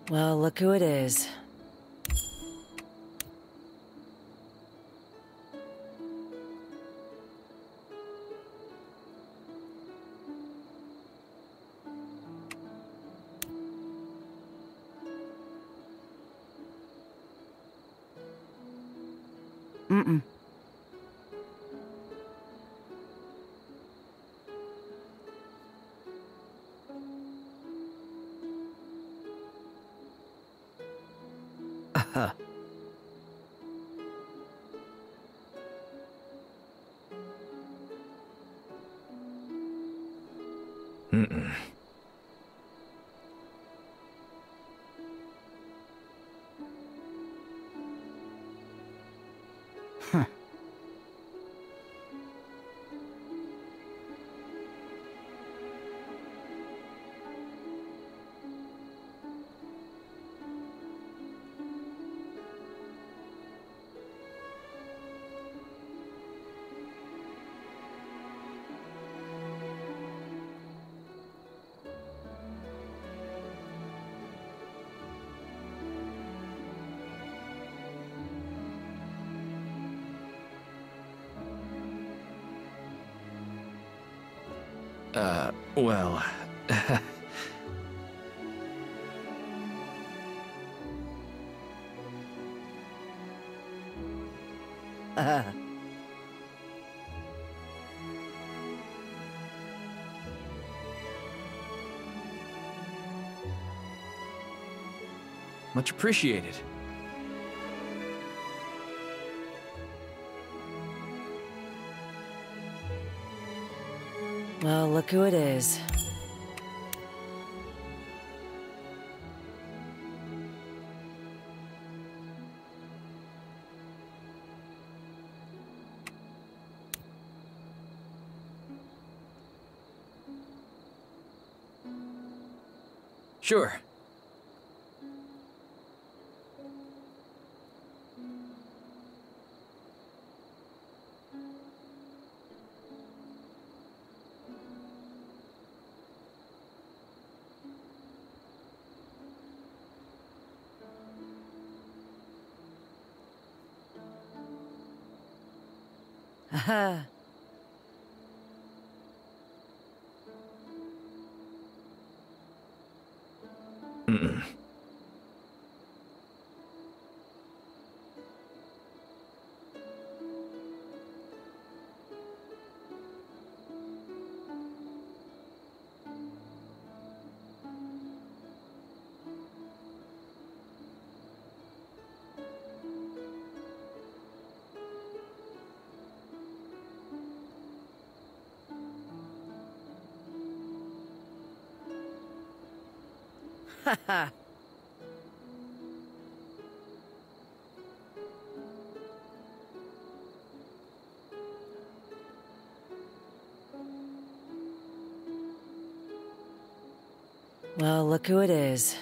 Well, look who it is. Mm-mm. Mm-mm. Well... Much appreciated. Well, look who it is. Sure. Haha. Mm-mm. Haha. Well, look who it is.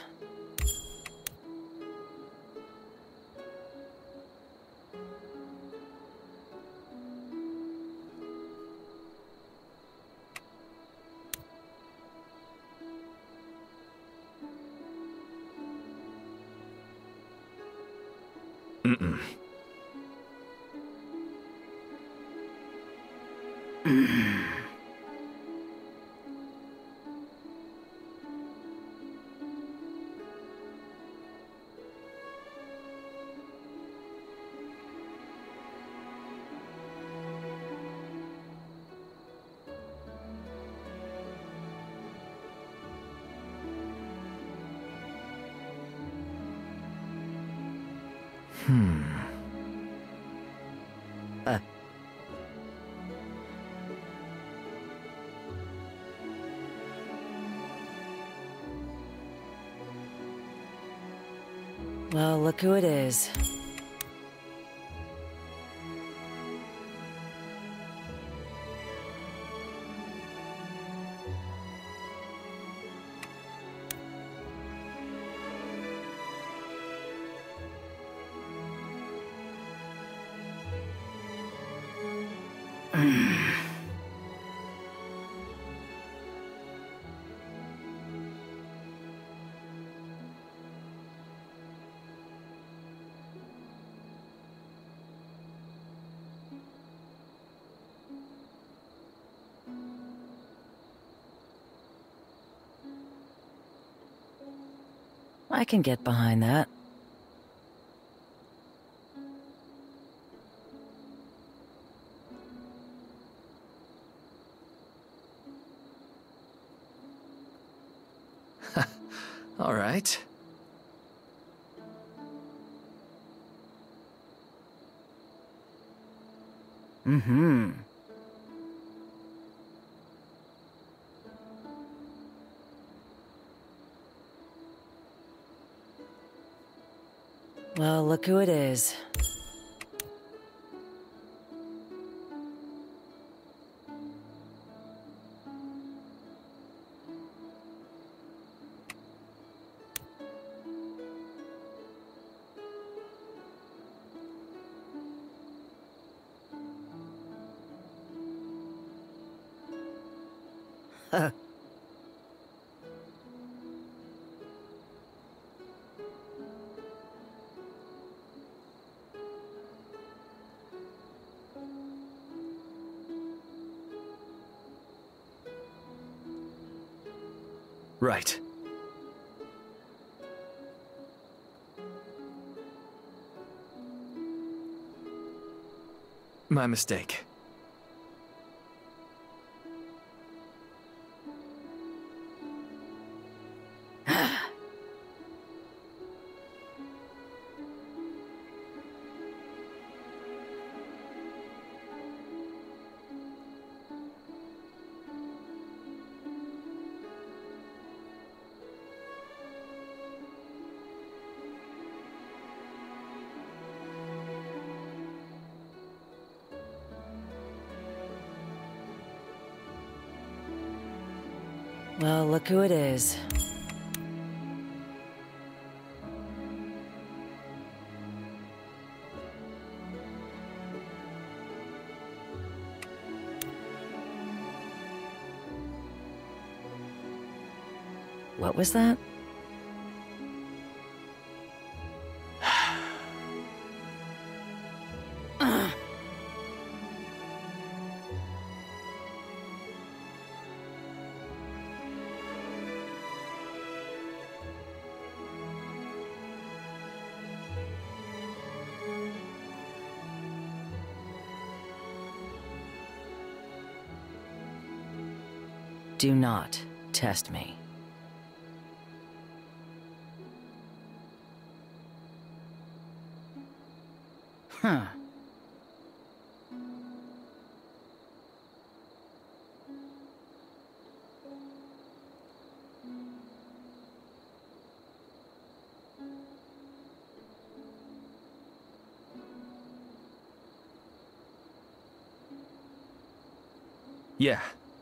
Mm-mm. Uh. Well, look who it is. I can get behind that. All right. Mm-hmm. Well, look who it is. Right. My mistake. Well, look who it is. What was that? Do not test me. Huh. Yeah.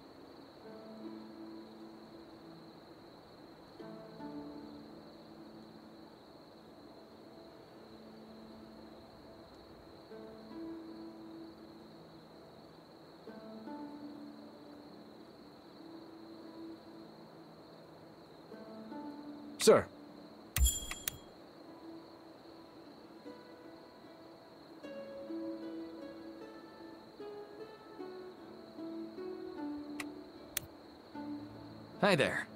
Sir. Hi there.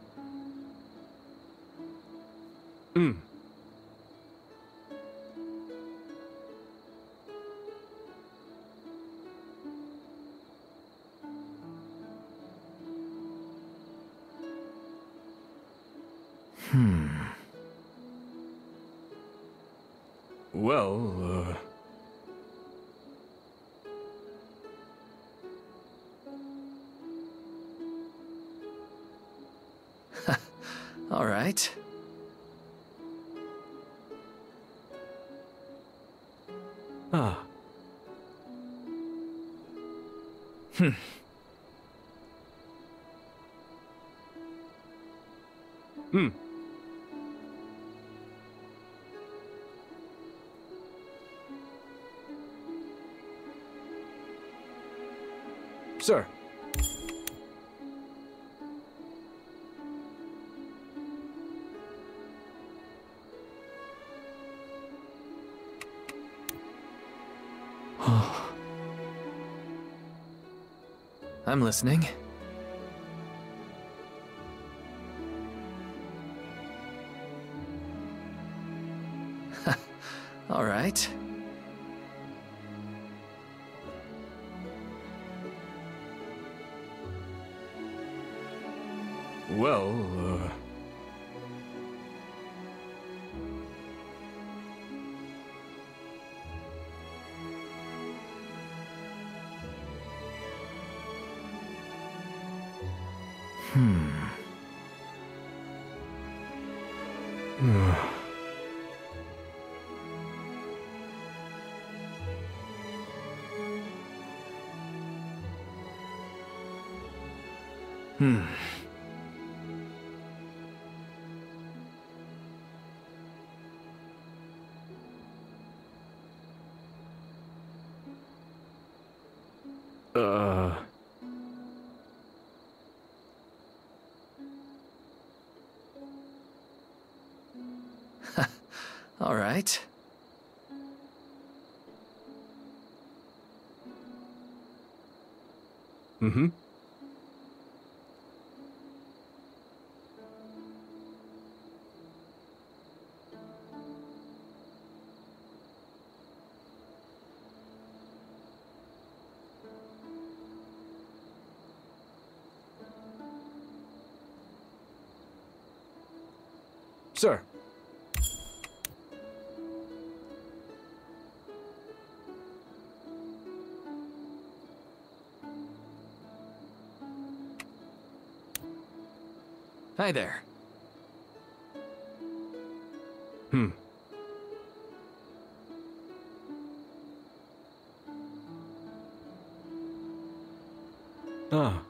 Well, all right. Ah. Sir. I'm listening. Well, all right. Mm-hmm. Sir. Hi there. Ah.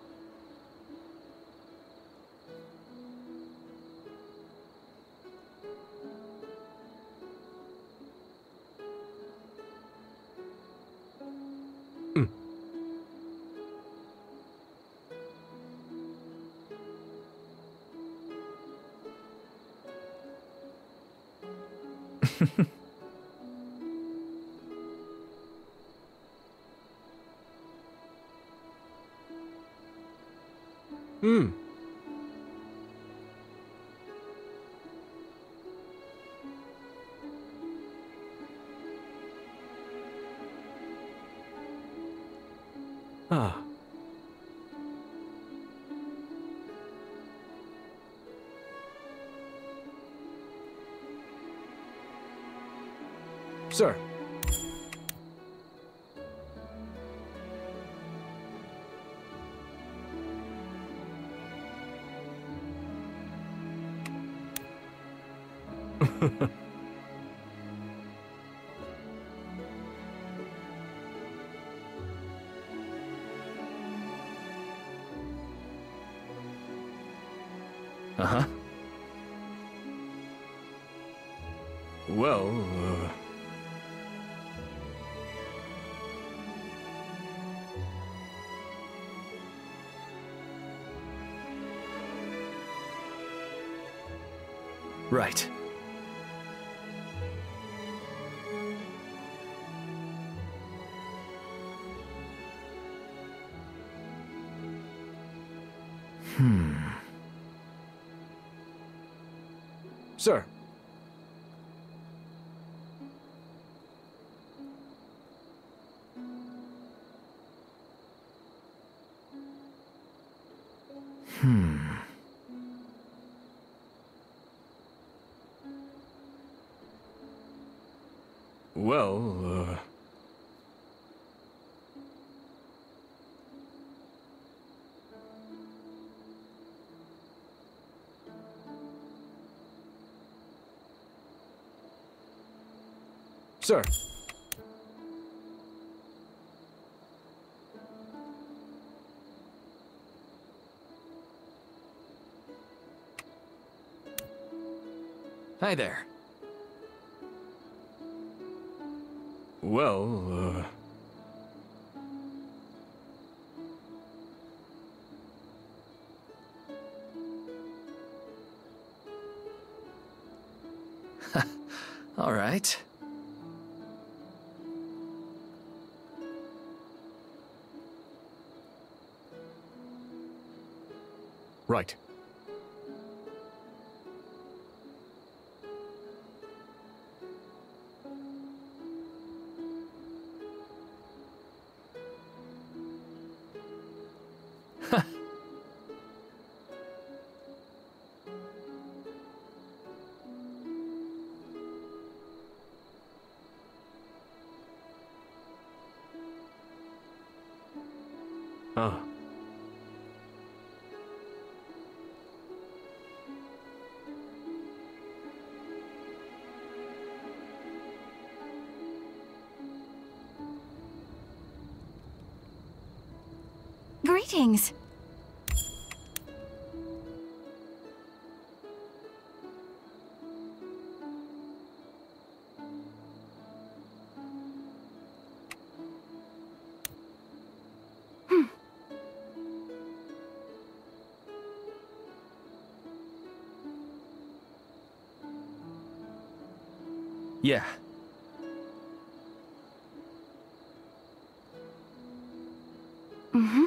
Hmm. Ah. Sir. Uh-huh. Well, right. Sir. Well, Sir. Hi there. Well, all right. Right. Oh. Greetings. Yeah. Mm-hmm.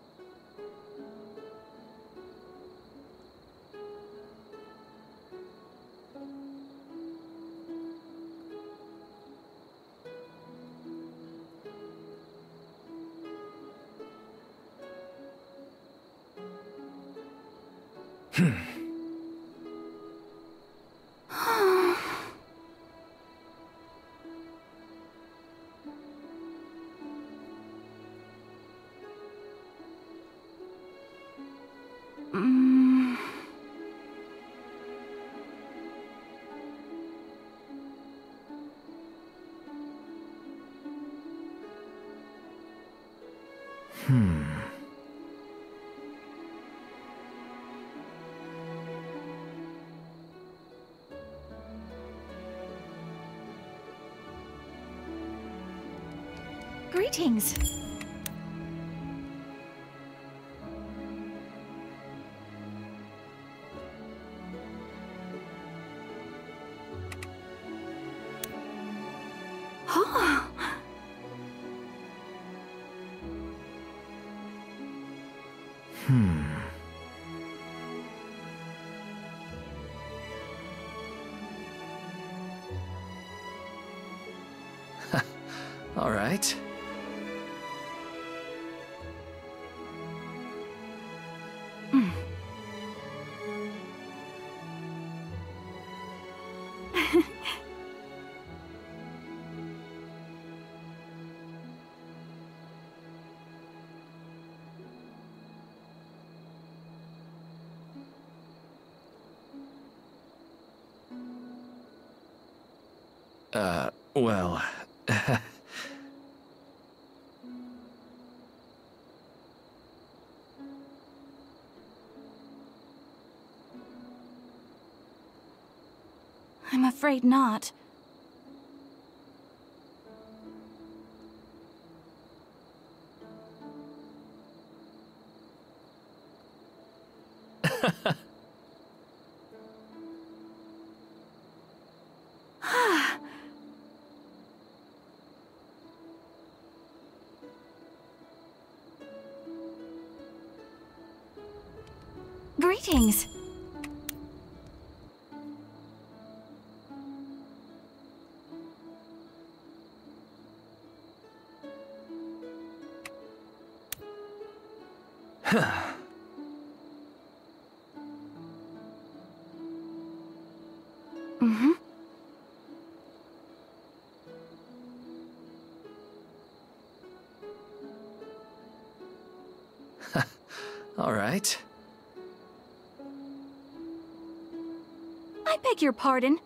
Mm. Greetings. Oh. All right. Well... I'm afraid not. Greetings. Mm-hmm. All right. I beg your pardon.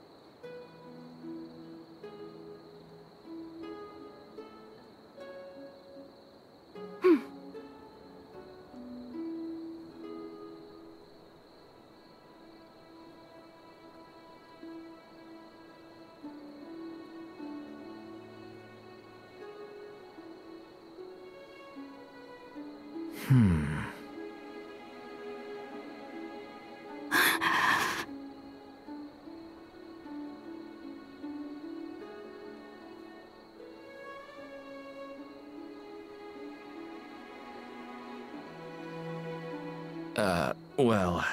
Well...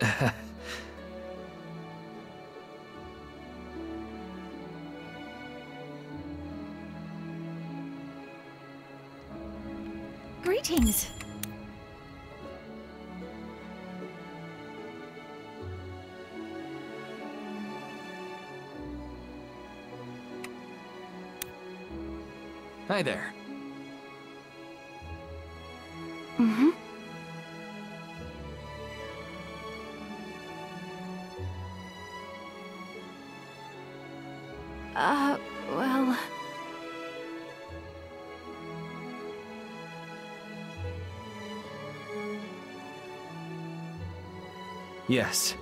Greetings. Hi there. Mm-hmm. Well... Yes.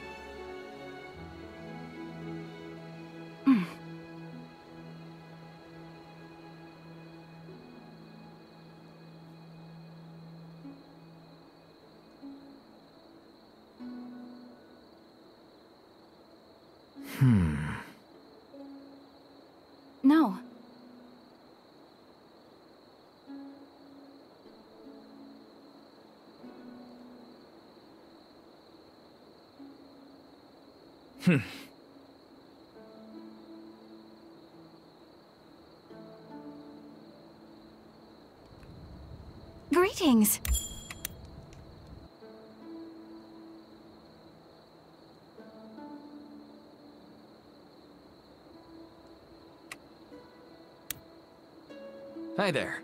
No. Greetings. Hi there.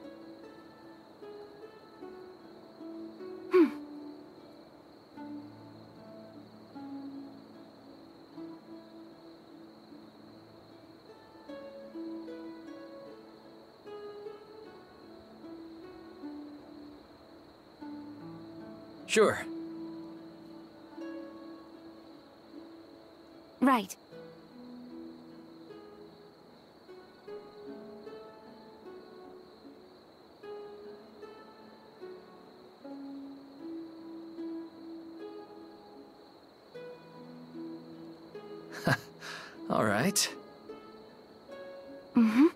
Sure. Right. All right. Mm-hmm.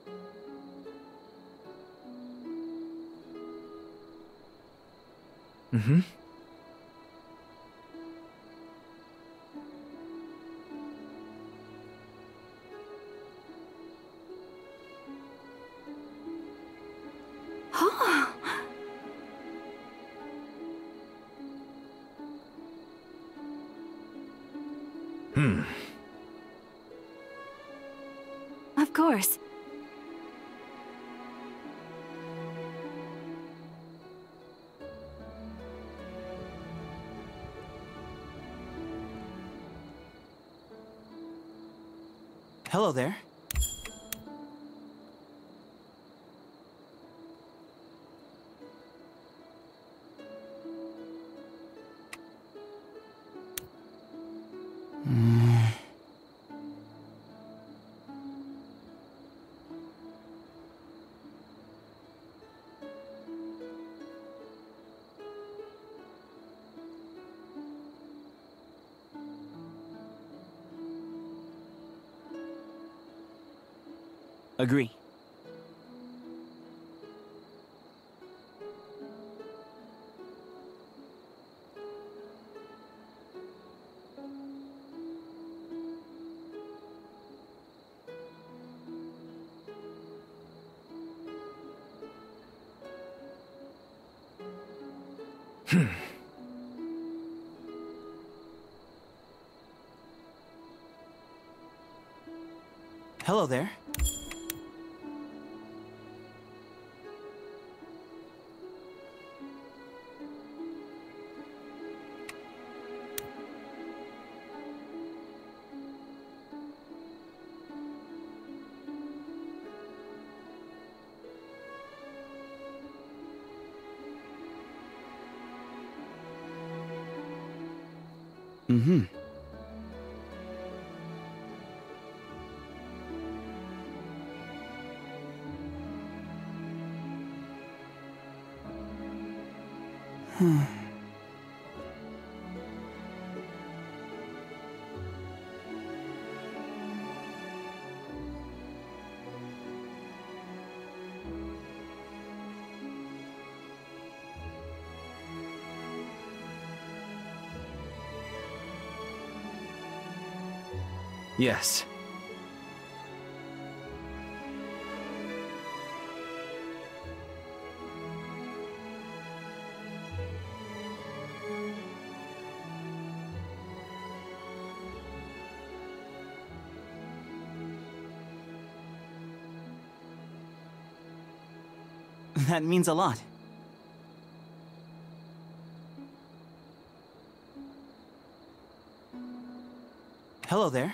Mm-hmm. Of course. Hello there. Agree. Hello there. Mm-hmm. Yes. That means a lot. Hello there.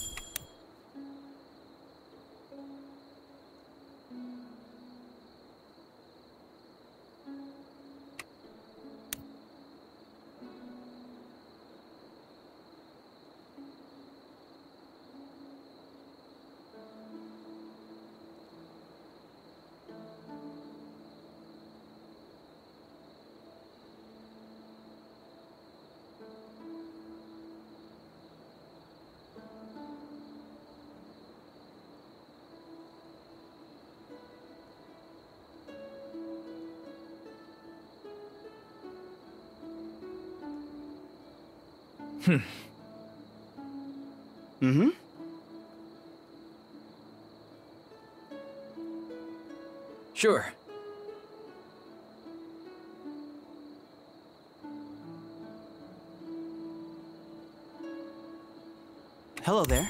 Mm-hmm. Sure. Hello there.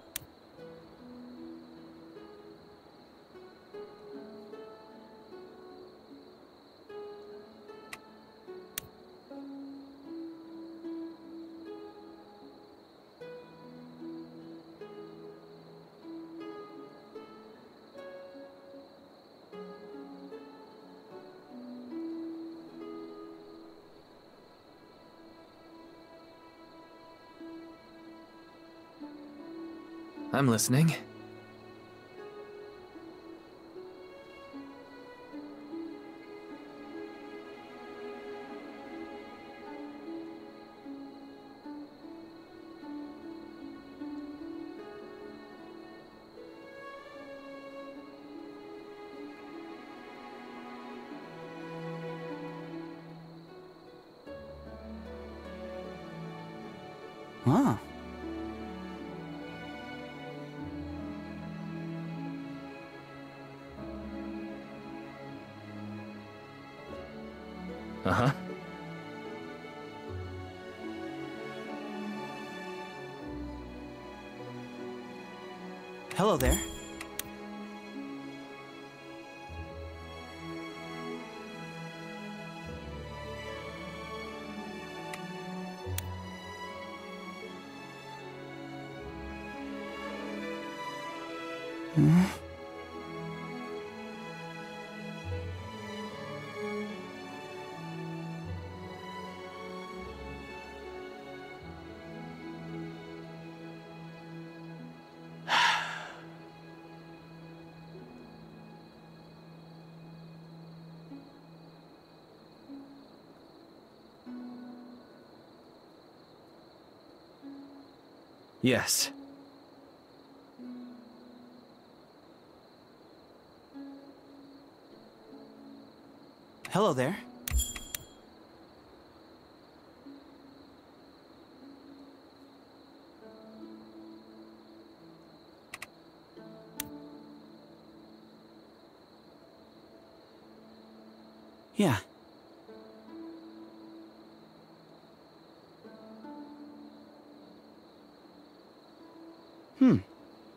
I'm listening. Huh. Uh-huh. Hello there. Yes. Hello there. Yeah. Hmm.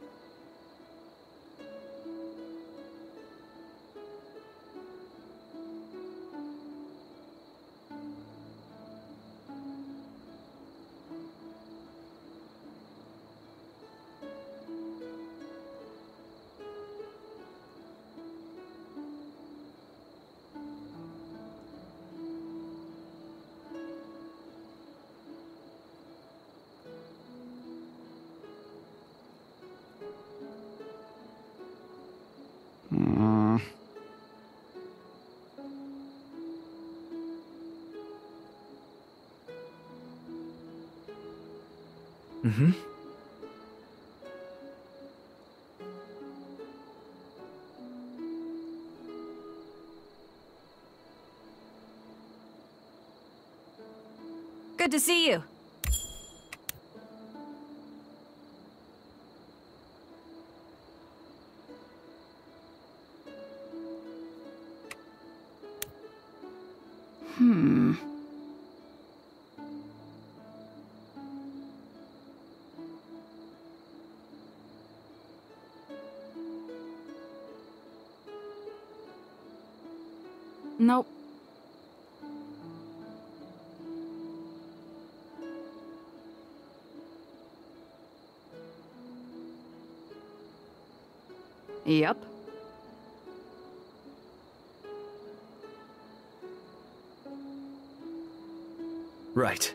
Mm. Mm-hmm. Good to see you. Nope. Yep. Right.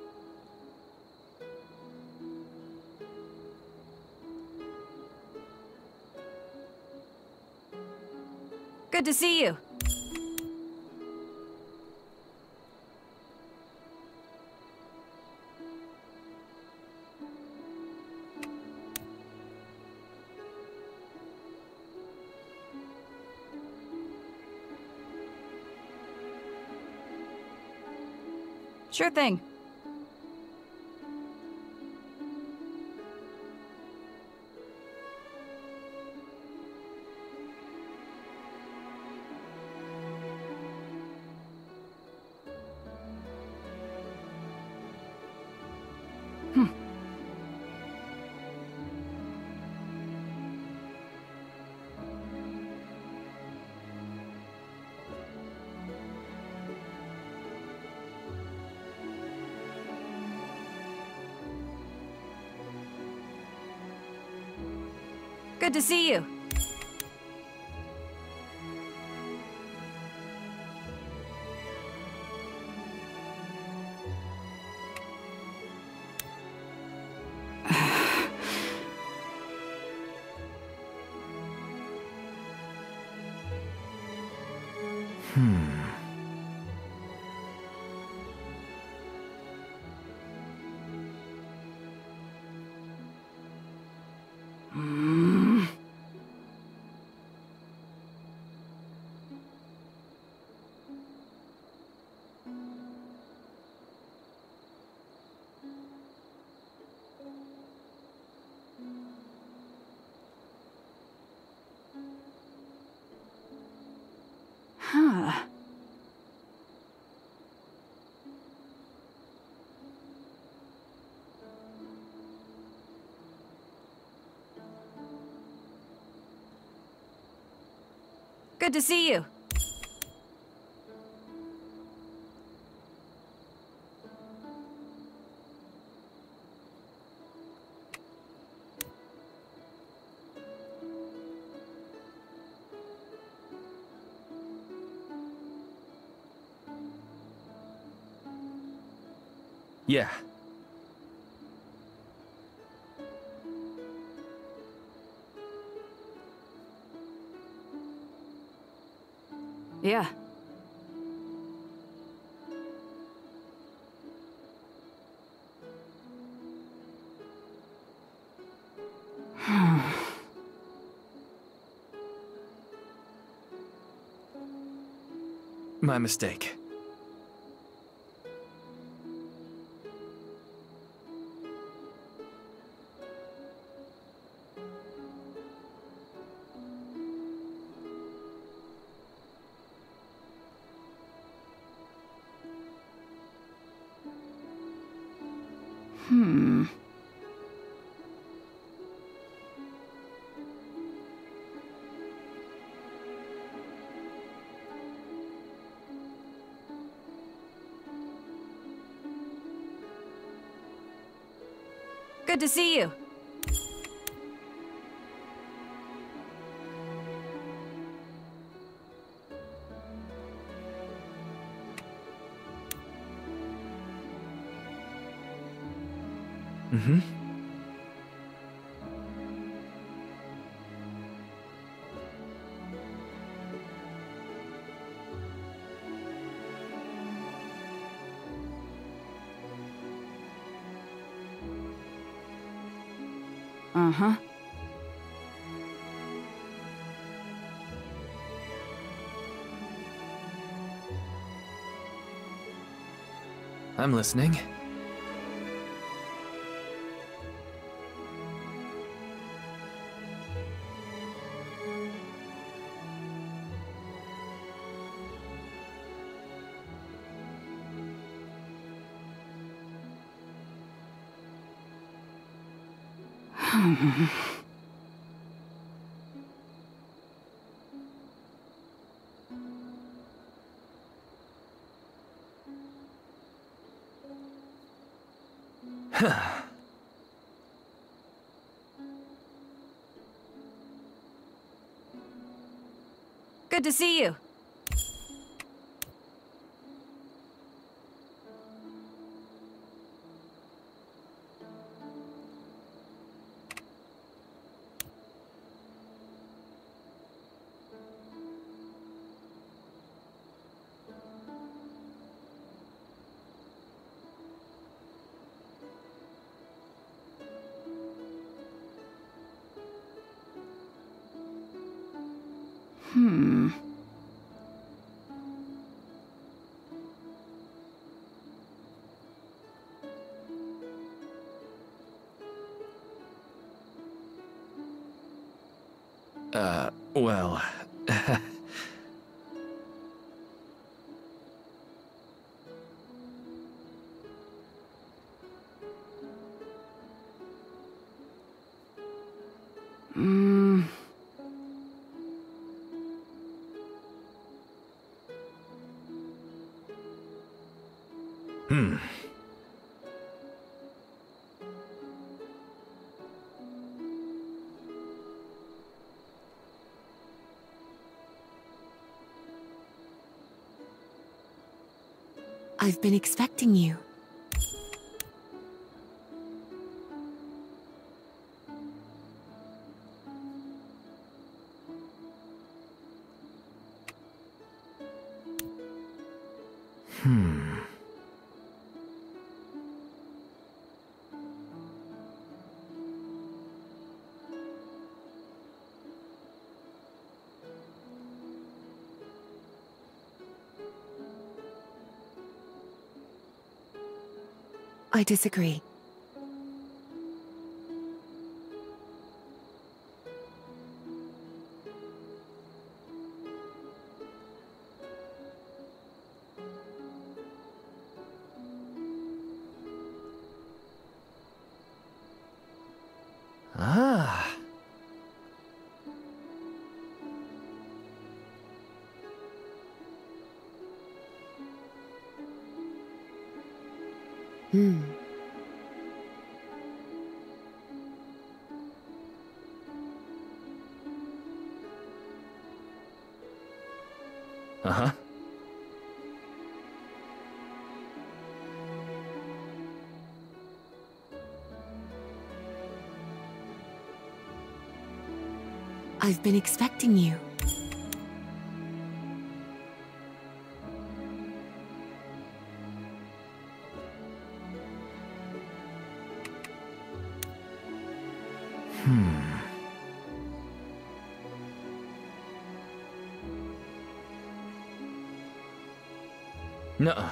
Good to see you. Sure thing. Good to see you. Huh. Good to see you. Yeah. Yeah. My mistake. Good to see you. Mm-hmm. Uh-huh. I'm listening. Good to see you. Well... I've been expecting you. I disagree. Ah... Uh-huh. I've been expecting you. Nuh-uh.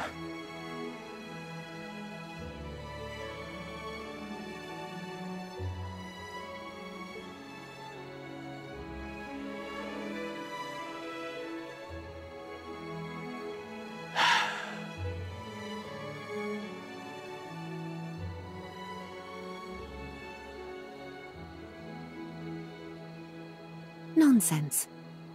Nonsense.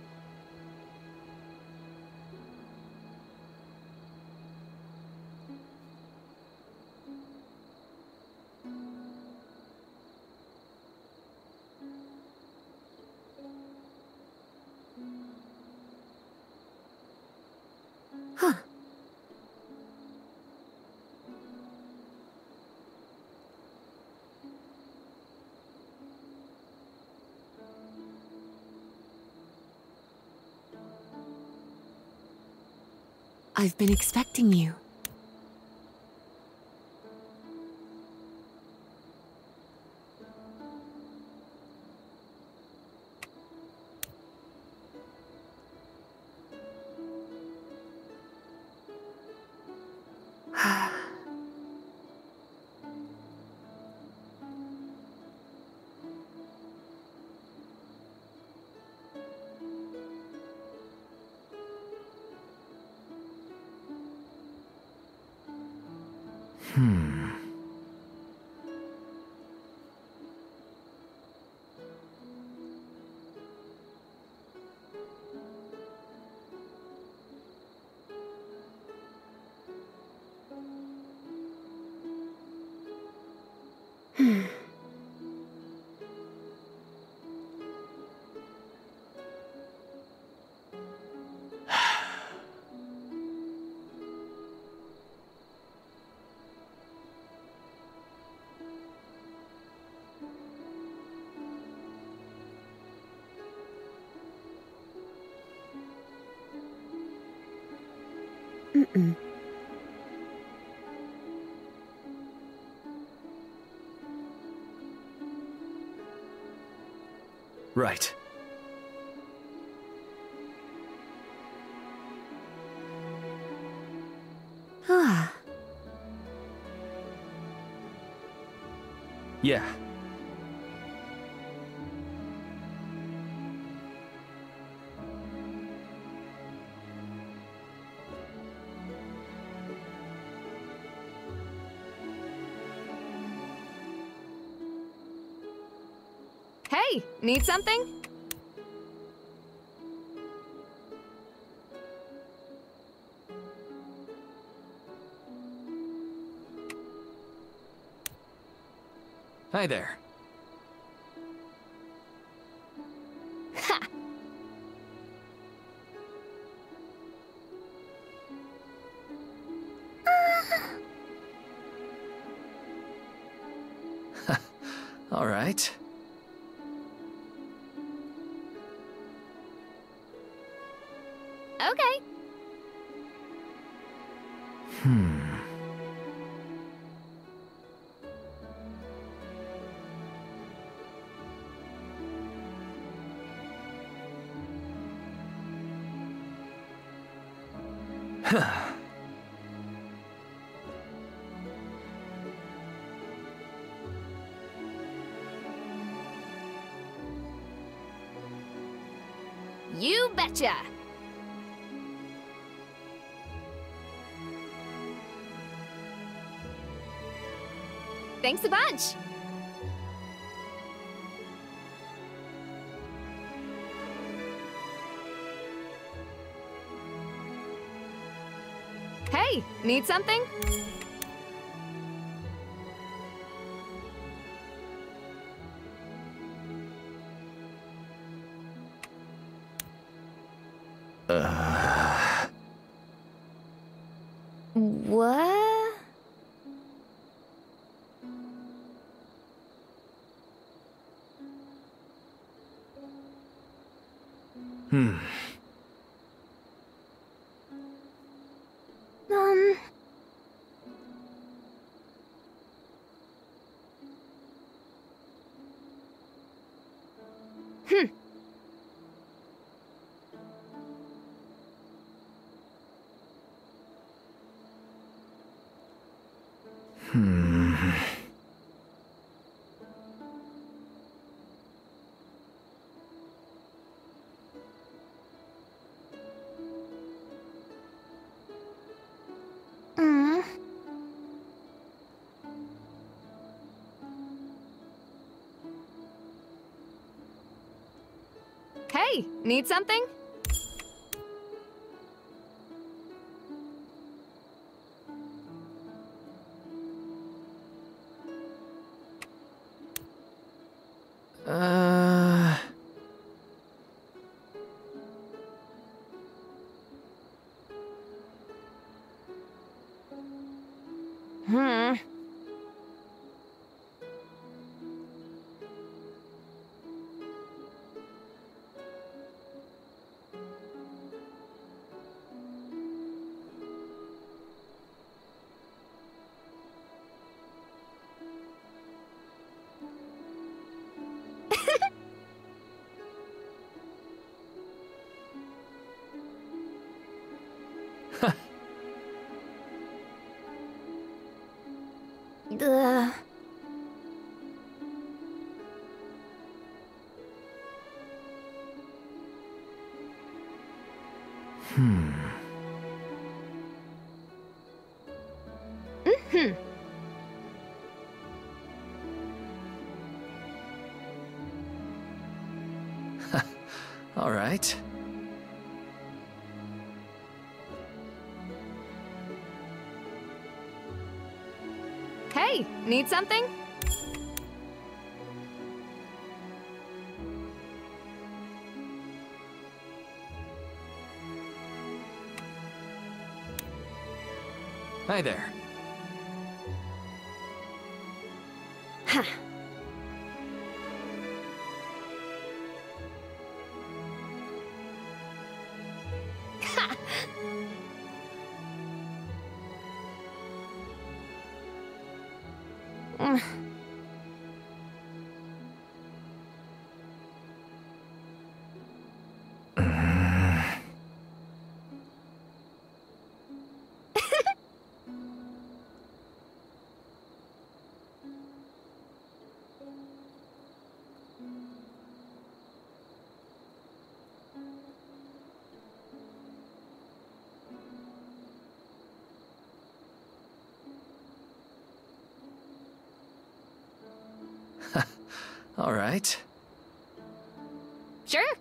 Huh. I've been expecting you. Mm-mm. Right. Ah. Yeah. Hey, need something? Hi there. Ha! All right. Okay. You betcha! Thanks a bunch! Hey, need something? What? Hmm. Um... Hmm. Mm. Hey, need something? Uh... Hmm. Ugh. Hmm. All right. Hey, need something? Hi there. Ha. Ha. All right. Sure.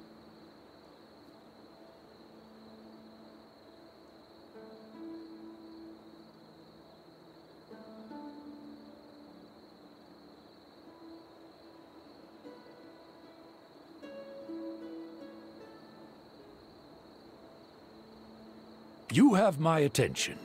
You have my attention.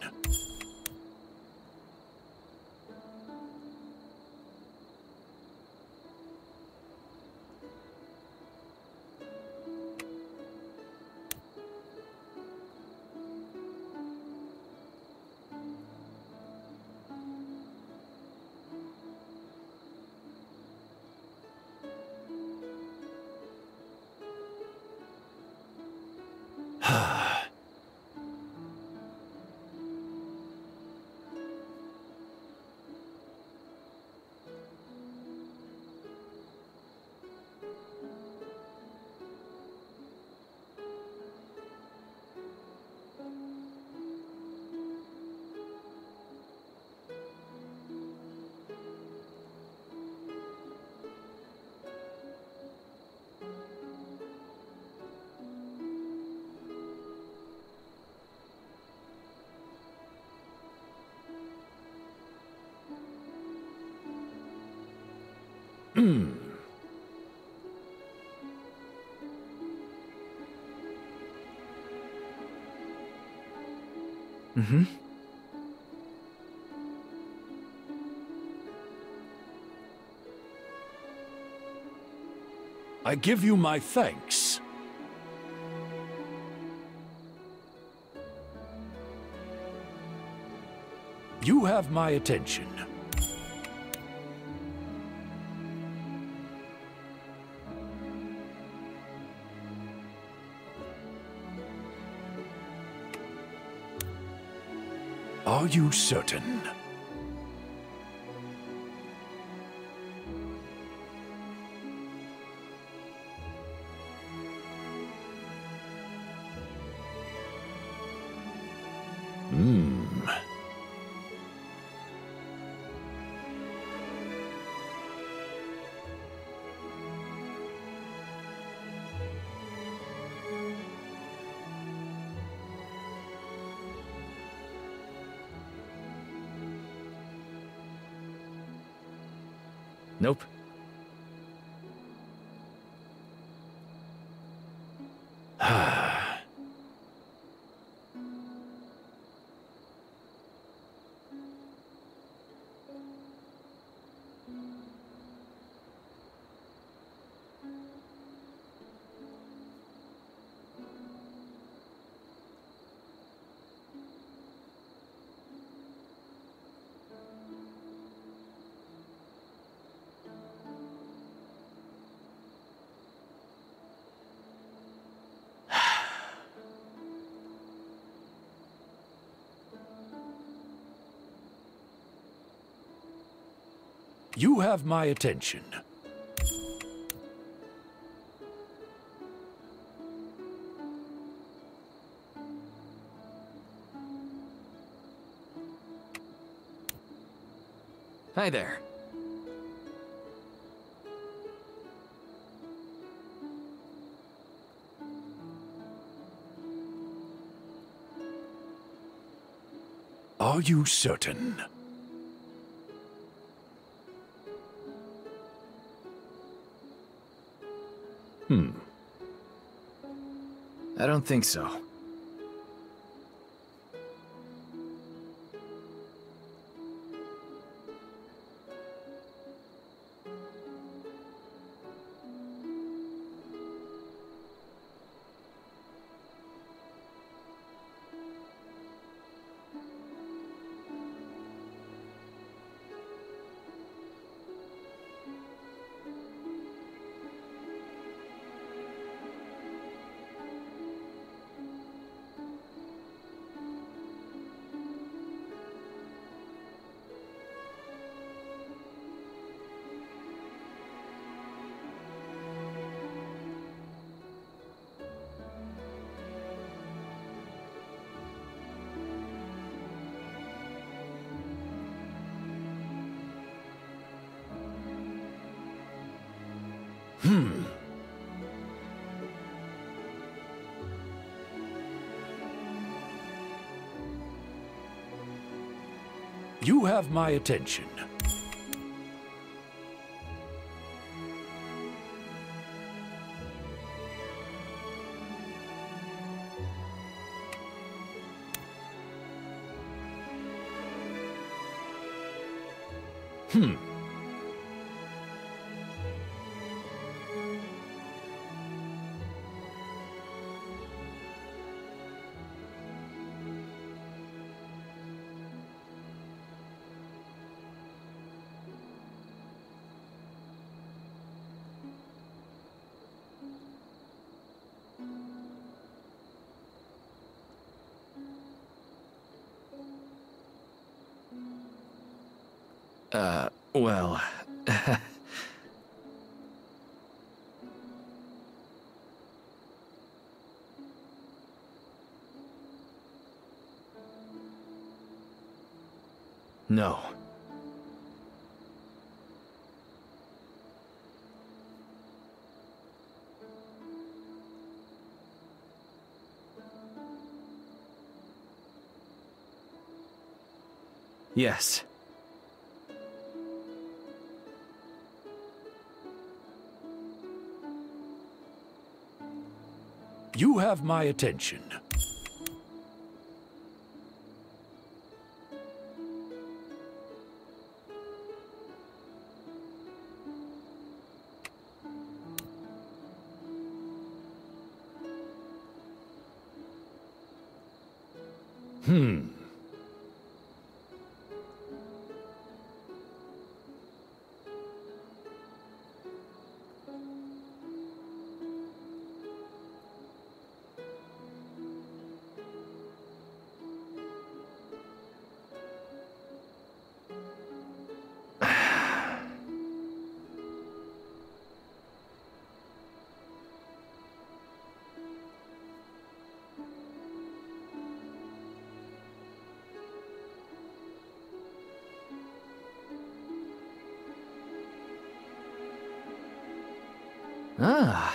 Mm-hmm. I give you my thanks. You have my attention. Are you certain? Nope. You have my attention. Hi there. Are you certain? I don't think so. You have my attention. Well... No. Yes. You have my attention. Ah.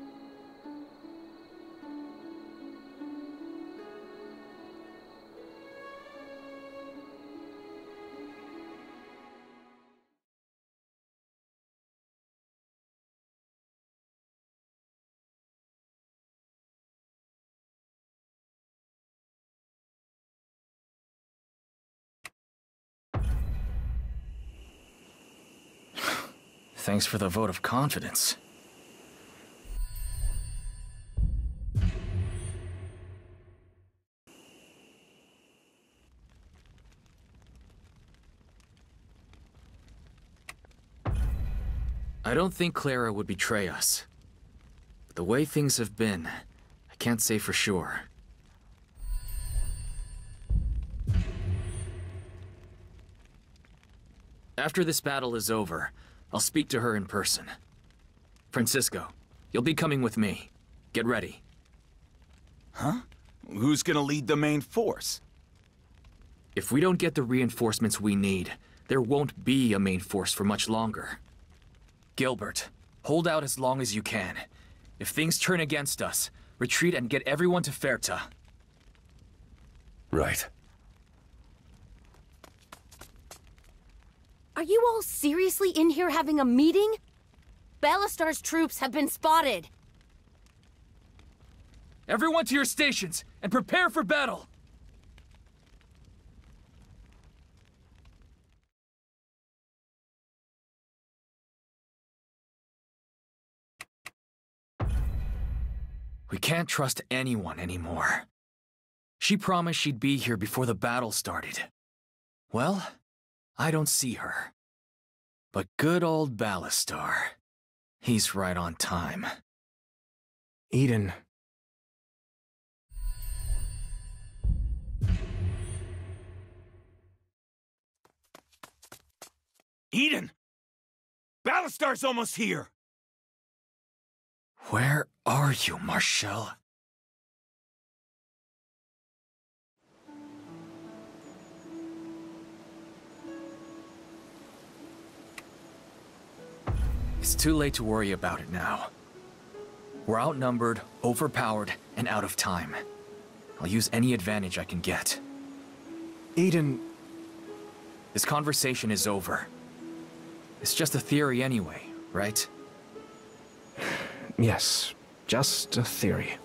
Thanks for the vote of confidence. I don't think Clara would betray us. But the way things have been, I can't say for sure. After this battle is over, I'll speak to her in person. Francisco, you'll be coming with me. Get ready. Huh? Who's gonna lead the main force? If we don't get the reinforcements we need, there won't be a main force for much longer. Gilbert, hold out as long as you can. If things turn against us, retreat and get everyone to Ferta. Right. Are you all seriously in here having a meeting? Ballastar's troops have been spotted. Everyone to your stations, and prepare for battle! We can't trust anyone anymore. She promised she'd be here before the battle started. Well, I don't see her. But good old Ballastar. He's right on time. Eden. Eden! Ballastar's almost here! Where are you, Marshall? Is It's too late to worry about it now. We're outnumbered, overpowered, and out of time. I'll use any advantage I can get. Eden... This conversation is over. It's just a theory anyway, right? Yes, just a theory.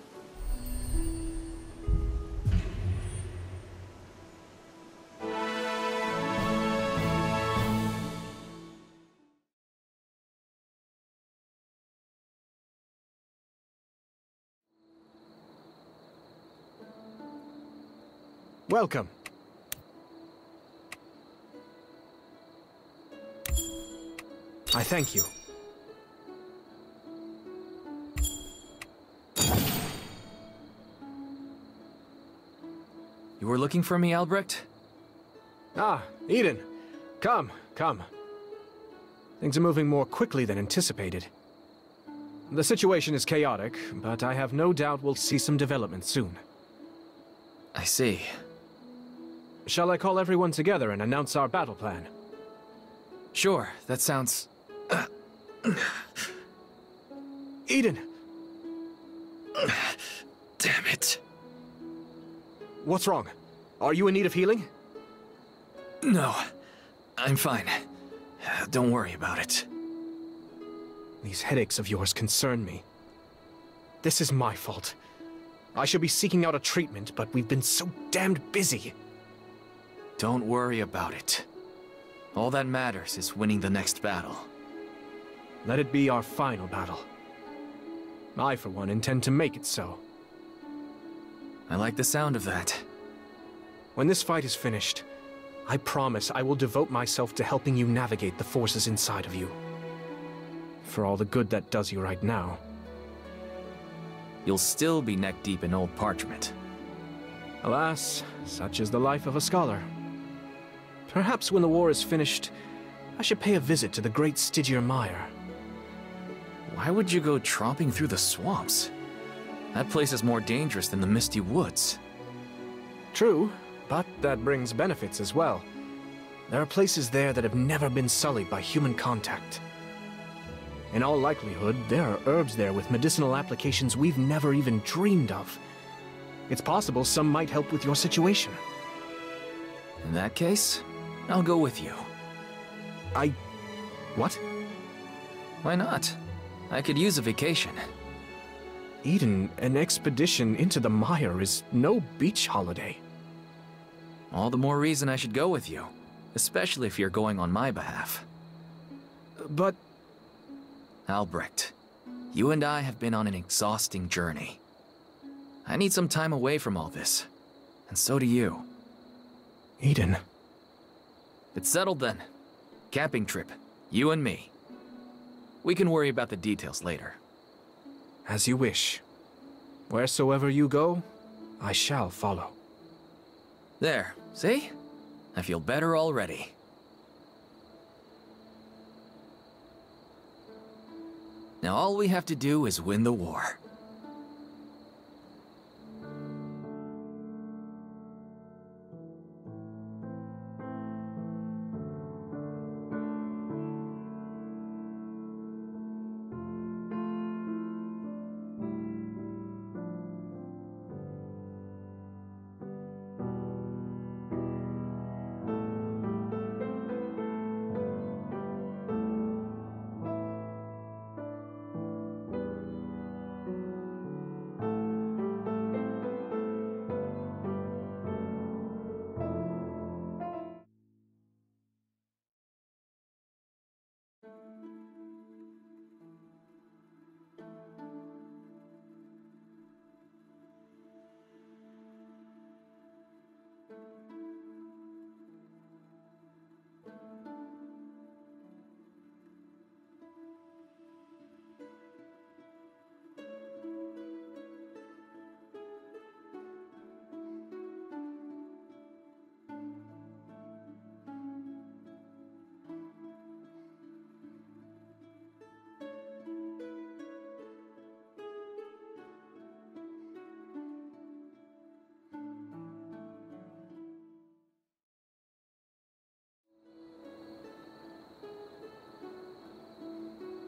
Welcome. I thank you. You were looking for me, Albrecht? Ah, Eden. Come, come. Things are moving more quickly than anticipated. The situation is chaotic, but I have no doubt we'll see some development soon. I see. Shall I call everyone together and announce our battle plan? Sure, that sounds... Eden! Damn it. What's wrong? Are you in need of healing? No, I'm fine. Don't worry about it. These headaches of yours concern me. This is my fault. I should be seeking out a treatment, but we've been so damned busy. Don't worry about it. All that matters is winning the next battle. Let it be our final battle. I, for one, intend to make it so. I like the sound of that. When this fight is finished, I promise I will devote myself to helping you navigate the forces inside of you. For all the good that does you right now. You'll still be neck-deep in old parchment. Alas, such is the life of a scholar. Perhaps when the war is finished, I should pay a visit to the great Stygier Mire. Why would you go tromping through the swamps? That place is more dangerous than the Misty Woods. True, but that brings benefits as well. There are places there that have never been sullied by human contact. In all likelihood, there are herbs there with medicinal applications we've never even dreamed of. It's possible some might help with your situation. In that case, I'll go with you. What? Why not? I could use a vacation. Eden, an expedition into the mire is no beach holiday. All the more reason I should go with you, especially if you're going on my behalf. But... Albrecht, you and I have been on an exhausting journey. I need some time away from all this, and so do you. Eden... It's settled then. Camping trip, you and me. We can worry about the details later. As you wish. Wheresoever you go, I shall follow. There, see? I feel better already. Now all we have to do is win the war.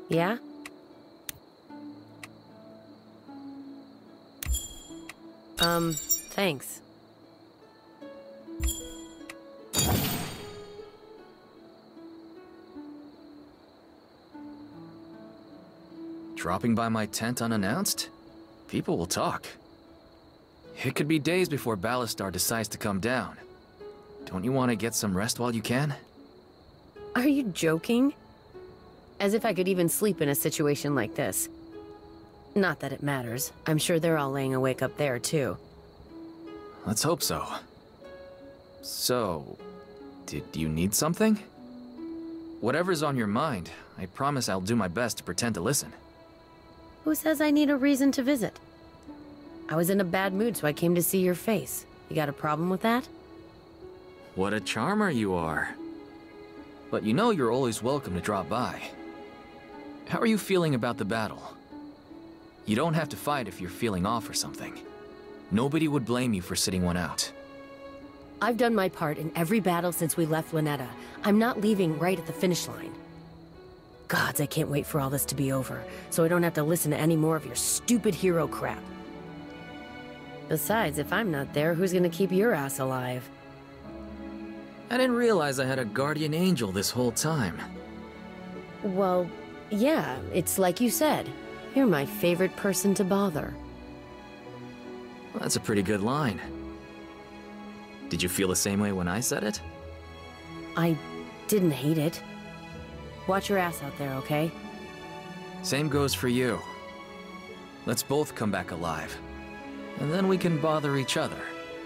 Yeah? Thanks. Dropping by my tent unannounced? People will talk. It could be days before Ballastar decides to come down. Don't you want to get some rest while you can? Are you joking? As if I could even sleep in a situation like this. Not that it matters. I'm sure they're all laying awake up there, too. Let's hope so. So, did you need something? Whatever's on your mind, I promise I'll do my best to pretend to listen. Who says I need a reason to visit? I was in a bad mood, so I came to see your face. You got a problem with that? What a charmer you are. But you know you're always welcome to drop by. How are you feeling about the battle? You don't have to fight if you're feeling off or something. Nobody would blame you for sitting one out. I've done my part in every battle since we left Lynetta. I'm not leaving right at the finish line. Gods, I can't wait for all this to be over, so I don't have to listen to any more of your stupid hero crap. Besides, if I'm not there, who's gonna keep your ass alive? I didn't realize I had a guardian angel this whole time. Well, yeah, it's like you said. You're my favorite person to bother. Well, that's a pretty good line. Did you feel the same way when I said it? I didn't hate it. Watch your ass out there, okay? Same goes for you. Let's both come back alive. And then we can bother each other.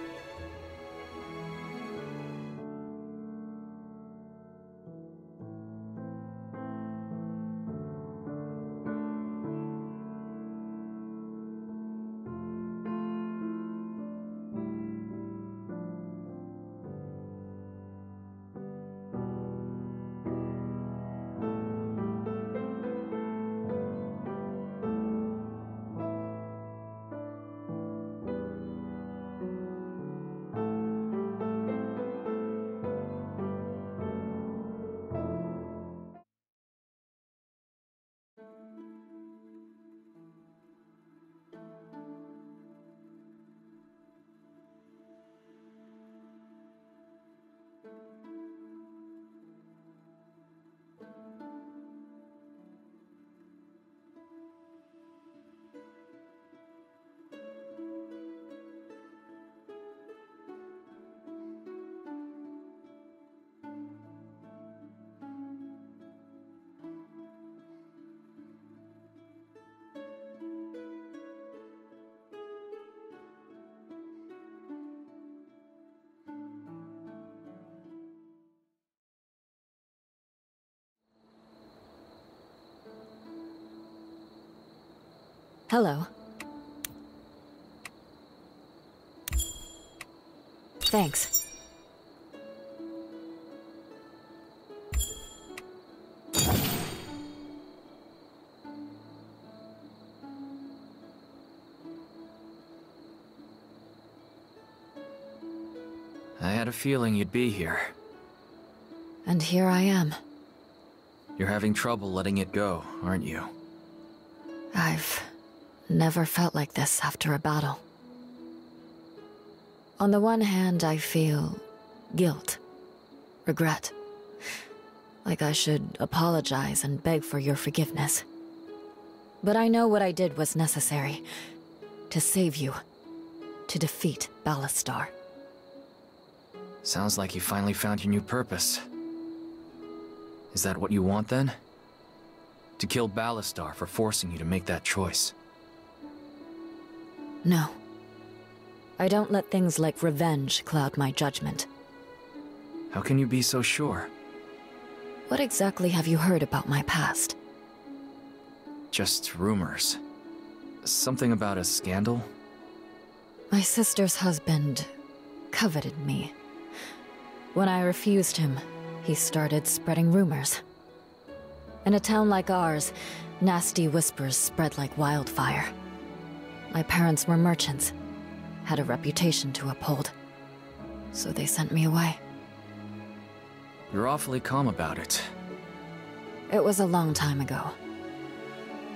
Hello. Thanks. I had a feeling you'd be here. And here I am. You're having trouble letting it go, aren't you? I've never felt like this after a battle. On the one hand, I feel guilt, regret. Like I should apologize and beg for your forgiveness. But I know what I did was necessary. To save you. To defeat Ballastar. Sounds like you finally found your new purpose. Is that what you want then? To kill Ballastar for forcing you to make that choice? No. I don't let things like revenge cloud my judgment. How can you be so sure? What exactly have you heard about my past? Just rumors. Something about a scandal? My sister's husband coveted me. When I refused him, he started spreading rumors. In a town like ours, nasty whispers spread like wildfire. My parents were merchants, had a reputation to uphold. So they sent me away. You're awfully calm about it. It was a long time ago.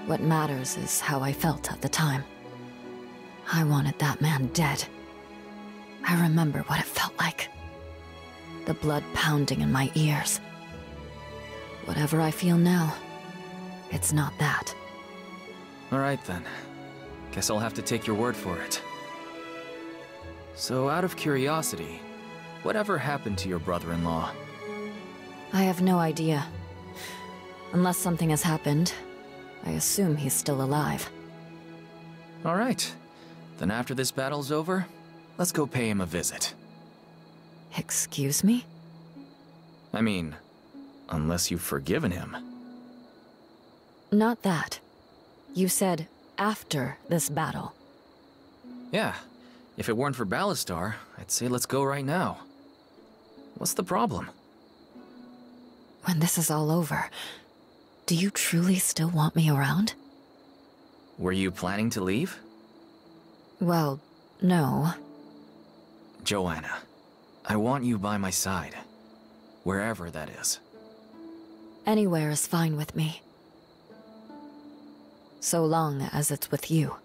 What matters is how I felt at the time. I wanted that man dead. I remember what it felt like. The blood pounding in my ears. Whatever I feel now, it's not that. Alright then. Guess I'll have to take your word for it. So, out of curiosity, whatever happened to your brother-in-law? I have no idea. Unless something has happened, I assume he's still alive. Alright. Then after this battle's over, let's go pay him a visit. Excuse me? I mean, unless you've forgiven him. Not that. You said after this battle. Yeah. If it weren't for Ballastar, I'd say let's go right now. What's the problem? When this is all over, do you truly still want me around? Were you planning to leave? Well, no. Joanna, I want you by my side. Wherever that is. Anywhere is fine with me. So long as it's with you.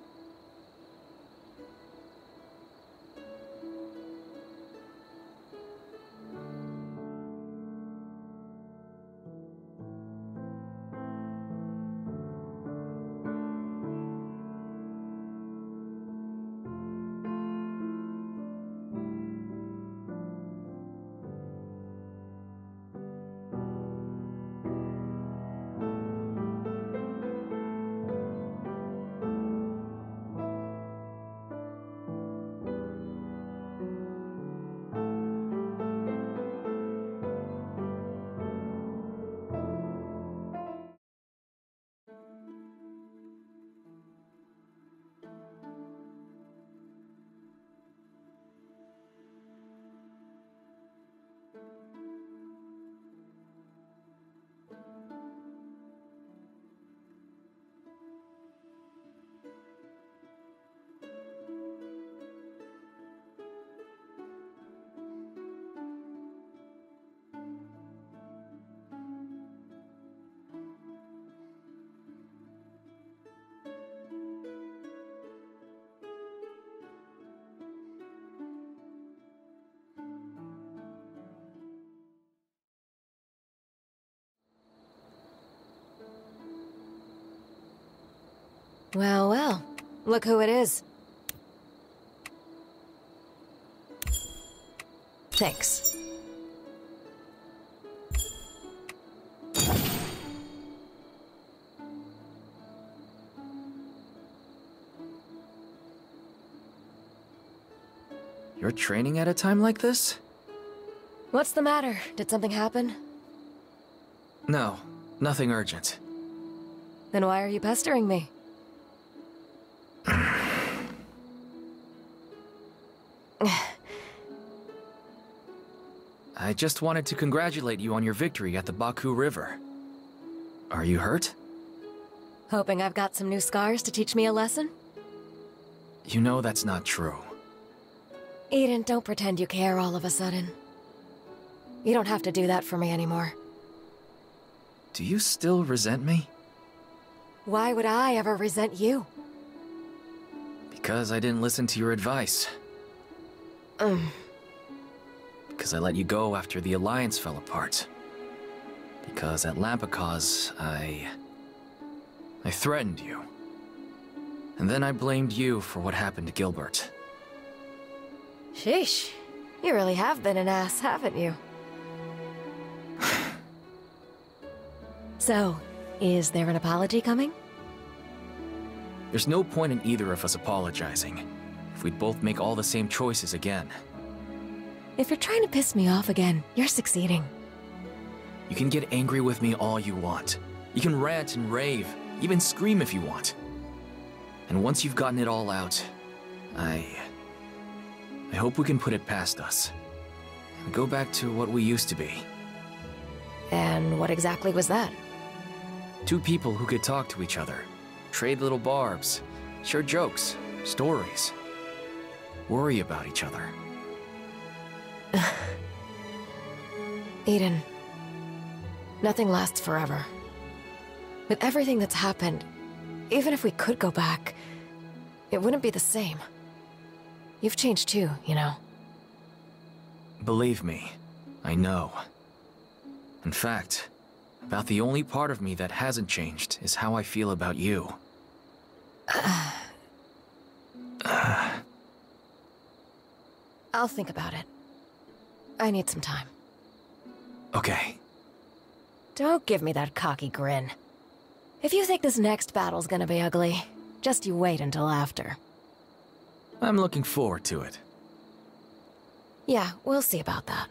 Well, well. Look who it is. Thanks. You're training at a time like this? What's the matter? Did something happen? No, nothing urgent. Then why are you pestering me? I just wanted to congratulate you on your victory at the Baku River. Are you hurt? Hoping I've got some new scars to teach me a lesson? You know that's not true. Eden, don't pretend you care all of a sudden. You don't have to do that for me anymore. Do you still resent me? Why would I ever resent you? Because I didn't listen to your advice. Because I let you go after the Alliance fell apart. Because at Lampacause, I threatened you. And then I blamed you for what happened to Gilbert. Sheesh. You really have been an ass, haven't you? So, is there an apology coming? There's no point in either of us apologizing, if we'd both make all the same choices again. If you're trying to piss me off again, you're succeeding. You can get angry with me all you want. You can rant and rave, even scream if you want. And once you've gotten it all out, I hope we can put it past us. And go back to what we used to be. And what exactly was that? Two people who could talk to each other, trade little barbs, share jokes, stories, worry about each other. Eden, nothing lasts forever. With everything that's happened, Even if we could go back, it wouldn't be the same. You've changed too, you know. Believe me, I know. In fact, about the only part of me that hasn't changed is how I feel about you. I'll think about it. I need some time. Okay. Don't give me that cocky grin. If you think this next battle's gonna be ugly, just you wait until after. I'm looking forward to it. Yeah, we'll see about that.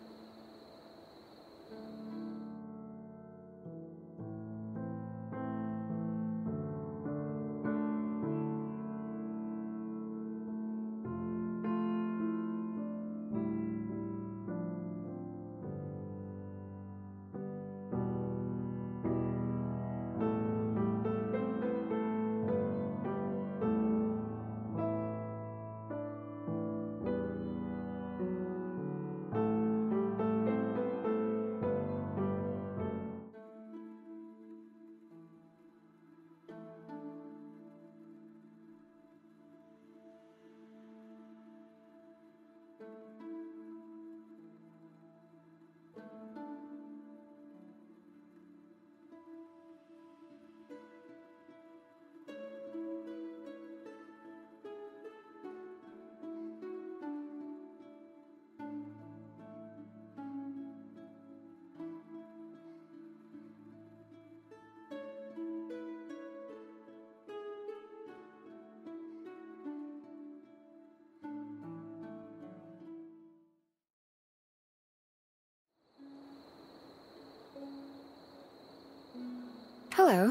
Hello.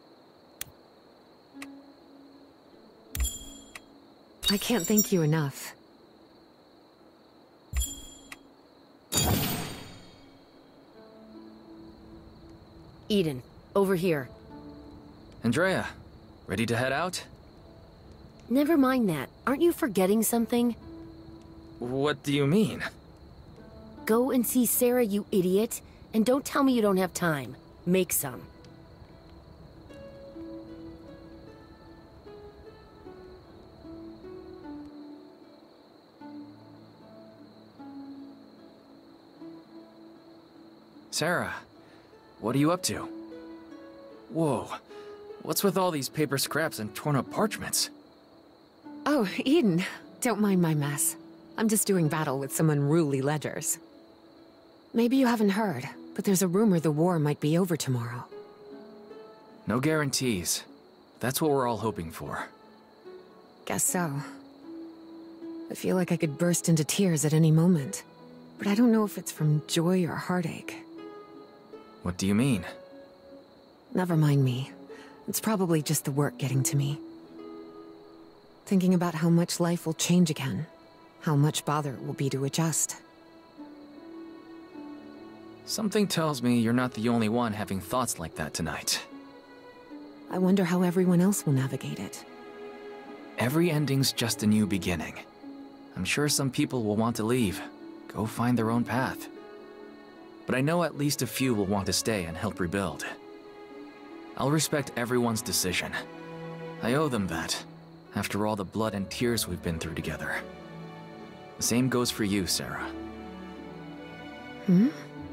I can't thank you enough. Eden, over here. Andrea, ready to head out? Never mind that. Aren't you forgetting something? What do you mean? Go and see Sarah, you idiot. And don't tell me you don't have time. Make some. Sarah, what are you up to? Whoa, what's with all these paper scraps and torn up parchments? Oh, Eden, don't mind my mess. I'm just doing battle with some unruly ledgers. Maybe you haven't heard, but there's a rumor the war might be over tomorrow. No guarantees. That's what we're all hoping for. Guess so. I feel like I could burst into tears at any moment, but I don't know if it's from joy or heartache. What do you mean? Never mind me. It's probably just the work getting to me. Thinking about how much life will change again. How much bother it will be to adjust. Something tells me you're not the only one having thoughts like that tonight. I wonder how everyone else will navigate it. Every ending's just a new beginning. I'm sure some people will want to leave, go find their own path. But I know at least a few will want to stay and help rebuild. I'll respect everyone's decision. I owe them that, after all the blood and tears we've been through together. The same goes for you, Sarah. Hmm?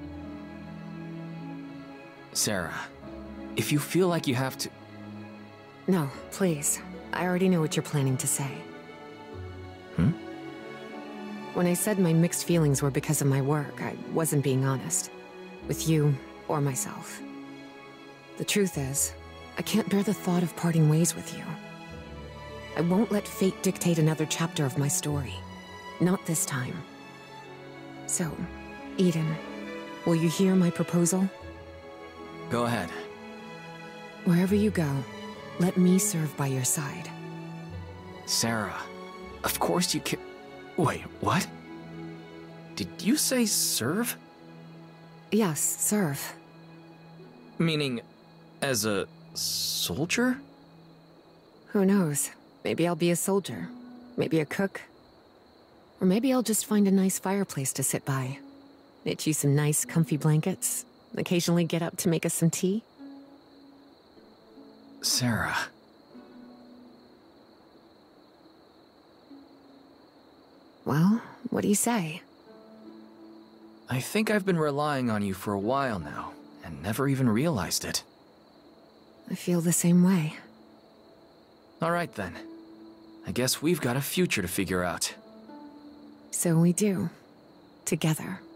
Sarah, if you feel like you have to... No, please. I already know what you're planning to say. Hmm? When I said my mixed feelings were because of my work, I wasn't being honest. With you, or myself. The truth is, I can't bear the thought of parting ways with you. I won't let fate dictate another chapter of my story. Not this time. So, Eden, will you hear my proposal? Go ahead. Wherever you go, let me serve by your side. Sarah, of course you can... Wait, what? Did you say serve? Yes, serve. Meaning, as a soldier? Who knows? Maybe I'll be a soldier. Maybe a cook. Or maybe I'll just find a nice fireplace to sit by. Knit you some nice, comfy blankets. Occasionally get up to make us some tea. Sarah, Well, what do you say? I think I've been relying on you for a while now, and never even realized it. I feel the same way. All right then. I guess we've got a future to figure out. So we do. Together.